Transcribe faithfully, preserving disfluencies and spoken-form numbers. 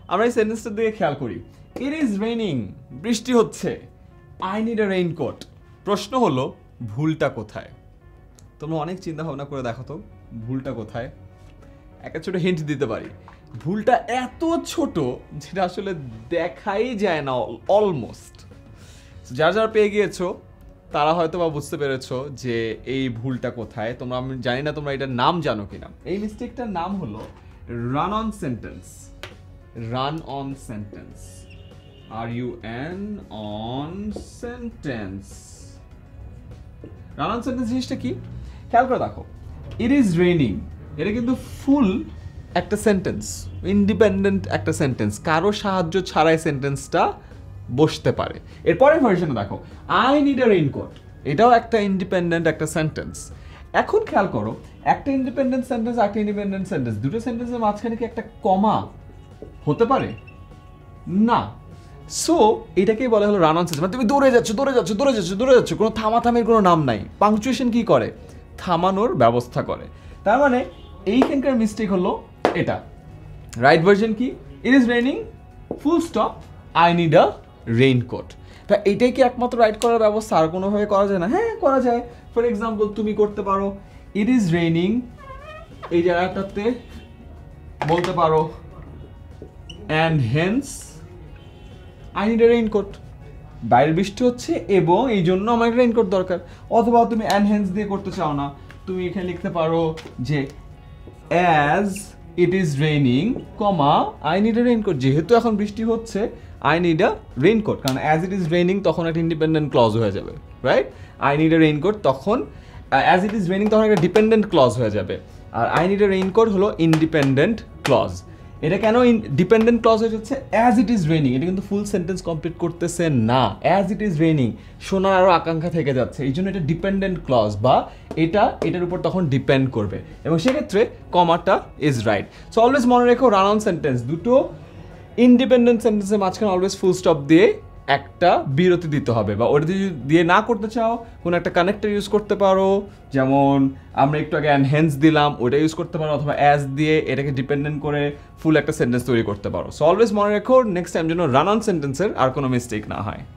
আমরা এই সেন্টেন্সটার দিকে খেয়াল করি। ইট ইজ রেইনিং, বৃষ্টি হচ্ছে। I need a raincoat. প্রশ্ন হলো ভুলটা কোথায়? তোমরা অনেক চিন্তা ভাবনা করে দেখো তো ভুলটা কোথায়। একটা ছোট হিন্ট দিতে পারি, ভুলটা এত ছোট যেটা আসলে দেখাই যায় না অলমোস্ট। যারা যারা পেয়ে গিয়েছো তারা হয়তো বা বুঝতে পেরেছো যে এই ভুলটা কোথায়। তোমরা, আমি জানি না তোমরা এটার নাম জানো কিনা। এই মিস্টেকটার নাম হলো run on sentence. Run on sentence, R U N on sentence. Run on sentence জিনিসটা কি খেয়াল করে দেখো। ইট ইজ রেইনিং, এটা কিন্তু ফুল একটা সেন্টেন্স, ইন্ডিপেন্ডেন্ট একটা সেন্টেন্স, কারো সাহায্য ছাড়াই সেন্টেন্সটা বসতে পারে। এরপরের ভার্সনে দেখো, আই নিড আ রেইনকোট, এটাও একটা ইন্ডিপেন্ডেন্ট একটা সেন্টেন্স। এখন খেয়াল করো, একটা ইন্ডিপেন্ডেন্ট সেন্টেন্স একটা ইন্ডিপেন্ডেন্ট সেন্টেন্স, দুটো সেন্টেন্সের মাঝখানে কি একটা কমা হতে পারে? না। সো এটাকেই বলা হলো রান অন সেন্টেন্স। মানে তুমি দৌড়ে যাচ্ছ দৌড়ে যাচ্ছ দৌড়ে যাচ্ছ দৌড়ে যাচ্ছ, কোনো থামাথামির কোনো নাম নাই। পাংচুয়েশন কি করে? থামানোর ব্যবস্থা করে। তার মানে এইখানকার মিস্টেক হলো এটা। রাইট ভার্সন কি? It is raining, full stop, I need a raincoat. তা এটাই কি একমাত্র রাইট করার ব্যবস্থা? আর কোনোভাবে করা যায় না? হ্যাঁ, করা যায়। ফর এক্সাম্পল তুমি করতে পারো ইট ইজ রেইনিং, এই জায়গাটাতে বলতে পারো and hence I need a raincoat. বাইরে বৃষ্টি হচ্ছে এবং এই জন্য আমার রেইনকোট দরকার। অথবা তুমি অ্যান্ড হেন্স দিয়ে করতে চাও না, তুমি এখানে লিখতে পারো যে as it is raining, comma I need a raincoat. যেহেতু এখন বৃষ্টি হচ্ছে, আই নিড আ রেইনকোট, কারণ অ্যাজ ইট ইজ রেইনিং তখন একটা ইন্ডিপেন্ডেন্ট ক্লজ হয়ে যাবে, right? I need a raincoat তখন, অ্যাজ ইট ইজ রেইনিং তখন একটা ডিপেন্ডেন্ট ক্লজ হয়ে যাবে, আর আই নিড আ রেইনকোট হলো ইন্ডিপেন্ডেন্ট ক্লজ। এটা কেন ডিপেন্ডেন্ট ক্লজ হয়ে যাচ্ছে? অ্যাজ ইট ইজ রেইনিং, এটা কিন্তু ফুল সেন্টেন্স কমপ্লিট করতেছে না। অ্যাজ ইট ইজ রেইনিং শোনার আরও আকাঙ্ক্ষা থেকে যাচ্ছে, এই জন্য এটা ডিপেন্ডেন্ট ক্লজ, বা এটা এটার উপর তখন ডিপেন্ড করবে, এবং সেক্ষেত্রে কমাটা ইজ রাইট। সো অলওয়েজ মনে রেখো, রান অন সেন্টেন্স দুটো ইন্ডিপেন্ডেন্ট সেন্টেন্সের মাঝখানে অলওয়েজ ফুল স্টপ দিয়ে একটা বিরতি দিতে হবে, বা ওটা যদি দিয়ে না করতে চাও কোনো একটা কানেক্টর ইউজ করতে পারো, যেমন আমরা একটু আগে অ্যান্ড হেন্স দিলাম, ওটা ইউজ করতে পারো, অথবা অ্যাজ দিয়ে এটাকে ডিপেন্ডেন্ট করে ফুল একটা সেন্টেন্স তৈরি করতে পারো। সো অলওয়েজ মনে রেখো, নেক্সট টাইম যেন রান অন সেন্টেন্সের আর কোনো মিস্টেক না হয়।